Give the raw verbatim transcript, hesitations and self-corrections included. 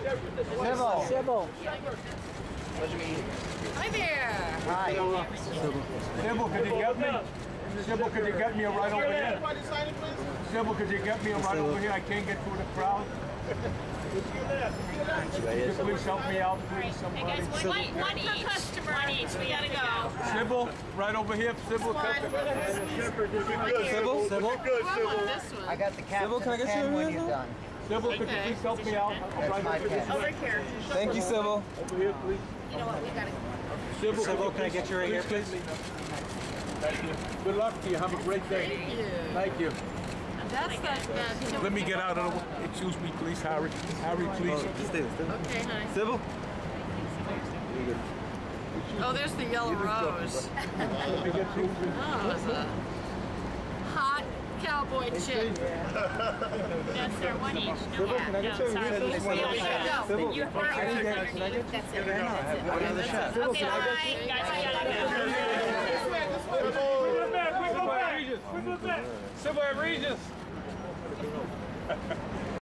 Cybill. Cybill. Hi there. Hi. Cybill, could you get me? Cybill, could you get me a ride over here? Cybill, could you get me a ride over here? I can't get through the crowd. Could you please help me out, please, somebody? Hey guys, one, one, one each. Customer. One each. We gotta go. Cybill, right over here. Cybill, Cybill. Cybill. Good, Cybill. I got the captain's can I get pen you when you're done. Cybill, could you please help me out? That's my pen. Over here. Thank you, Cybill. Over here, please. You know what? We gotta go. Cybill, Cybill, can I get you right here, please? Thank you. Good luck to you. Have a great day. Thank you. Thank you. That's that. Let me get out of the way. Excuse me, please, Harry. Harry, please. Stay, stay. Okay, honey. Cybill? Oh, there's the yellow rose. Let me get you. Oh, it's a hot cowboy chick. Yes, sir. One each. No, Cybill, can I get you a sorry. refill? We only got- Cybill, You're can I get- can I get- That's it. I have another shot. Okay, bye. Guys, I gotta go. Cybill at Regis. Cybill at Regis.